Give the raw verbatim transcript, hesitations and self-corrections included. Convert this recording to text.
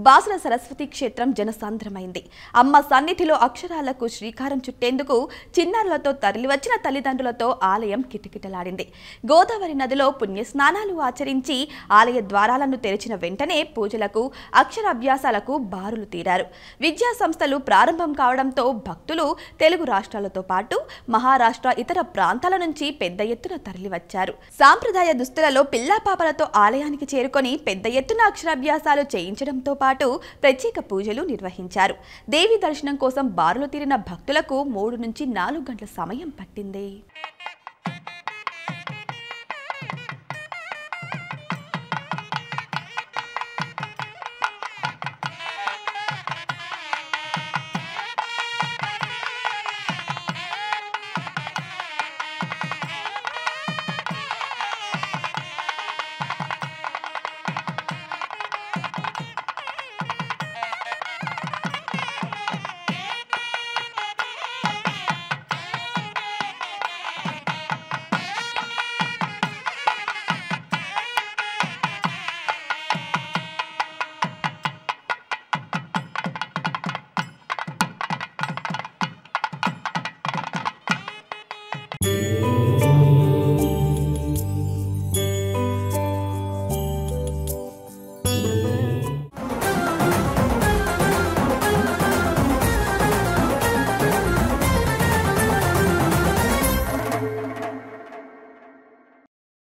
బాసుల సరస్వతి క్షేత్రం జనసాంద్రమైంది. అమ్మ సన్నిధిలో అక్షరాలకు శ్రీకారం చుట్టేందుకు చిన్నారులతో తరలివచ్చిన తల్లిదండ్రులతో ఆలయం కిటకిటలాడింది. గోదావరి నదిలో పుణ్య స్నానాలు ఆచరించి ఆలయ ద్వారాలను తెరిచిన వెంటనే పూజలకు, అక్షరాభ్యాసాలకు బారులు తీరారు. విద్యా సంస్థలు ప్రారంభం కావడంతో భక్తులు తెలుగు రాష్ట్రాలతో పాటు మహారాష్ట్ర, ఇతర ప్రాంతాల నుంచి పెద్ద ఎత్తున తరలివచ్చారు. సాంప్రదాయ దుస్తులలో పిల్లాపాపలతో ఆలయానికి చేరుకొని పెద్ద ఎత్తున అక్షరాభ్యాసాలు చేయించడంతో పాటు ప్రత్యేక పూజలు నిర్వహించారు. దేవి దర్శనం కోసం బారులు తీరిన భక్తులకు మూడు నుంచి నాలుగు గంటల సమయం పట్టింది.